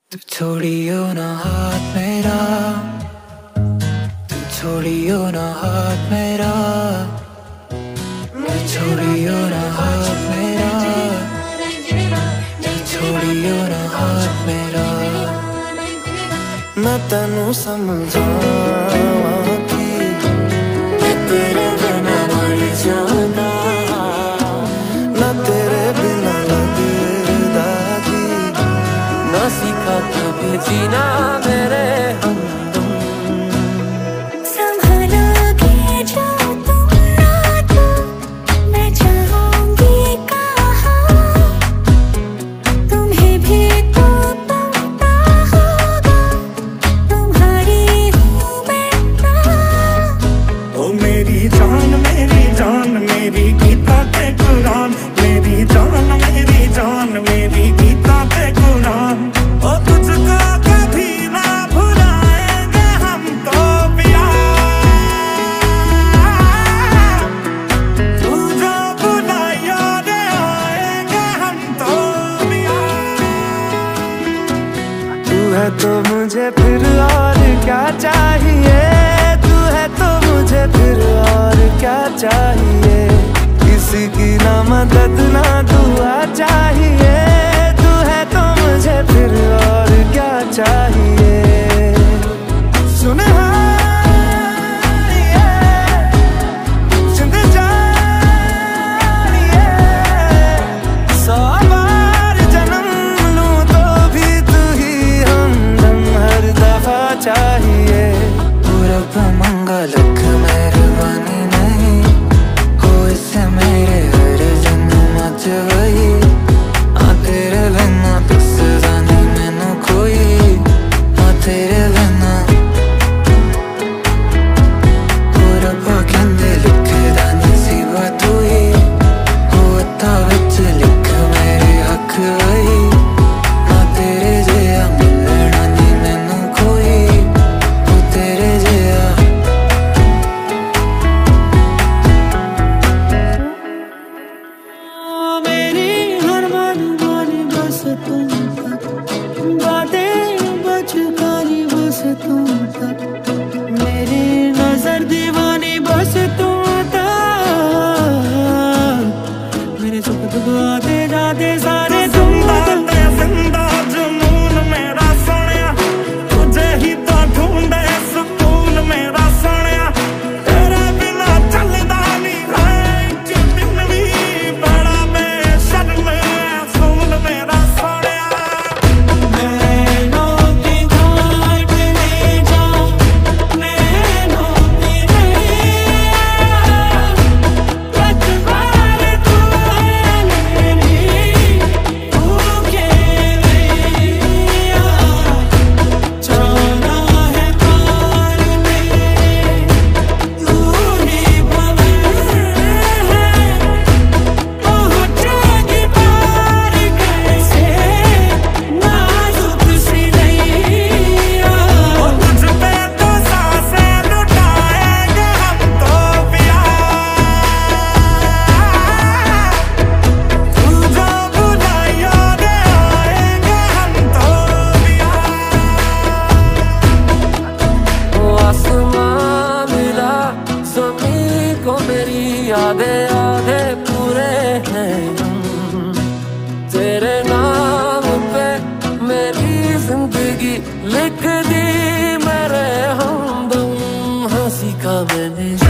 तू छोड़ियो ना हाथ मेरा, तू छोड़ियो ना हाथ मेरा, तू छोड़ियो ना हाथ मेरा, तू छोड़ियो ना हाथ मेरा। मैं तेनू समझावां कि मैं तेरे बिना मर जाना, ना तेरे बिना लगदा कि ना सीखा कभी जीना मेरे हमदम। संभालोगे जो तुम रात, मैं जाऊंगी कहाँ, तुम्हें भी तो पता होगा, तुम्हारी हूँ मैं ना। ओ मेरी जान मेरी गीता ते कुरान, मेरी जान मेरी गीता ते कुरान। ओ तुझको कभी ना भुलाएंगे हम तो पिया, तू जो बुलाया दे आएंगे हम तो पिया। तू है तो मुझे फिर और क्या चाहिए, तू है तो मुझे फिर और क्या चाहिए। किसी की ना मदद ना दुआ चाहिए, तू है तो मुझे फिर और क्या चाहिए। सुन जिंद जानिए, 100 बार जन्म लूं तो भी तू ही हमदम हर दफा चाहिए। रब मंगा लख मेहरबानी नहीं हो इससे मेरे हर जन्म च वही, आ तेरे बिना दसदा नहीं मैनू कोई, आ तेरे बिना रब्बा कहंदे लिखदा नसीबा तू ही, हो हत्थां विच लिख मेरे हक वही, ना तेरे जिहा मिलना नहीं मैनू कोई, हो तेरे जिहा। मेरी हर मनमानी बस तुम तक, बातें बचकानी बस तुम तक, मेरी नजर दीवानी बस तुम तक, मेरे सुख दुख आते जाते सारे तुम तक। जिंदा जुनून मेरा सोनिया, तुझे ही तो ढूंढे सुकून मेरा सोनिया, तेरे बिना चलदा नहीं है एक दिन भी, बड़ा बेशर्म है सुन मेरा सोनिया। नैनों की घाट ले जा, नैनों की नैया, रखवार तू है मेरी, तू के नैया, जाना है पार मेरे, तू ही भंवर है, पहुँचेगी पार कैसे नाजुक सी नैया। ओ तुझ पे तो सांसें लुटाएंगे हम तो पिया, तू जो बुलाया दे आएंगे हम तो पिया। ओ आसमां मिला ज़मीं को मेरी आधे आधे पूरे हैं हम, तेरे नाम पे मेरी जिंदगी लिख दी मेरे हमदम। हाँ सीखा मैंने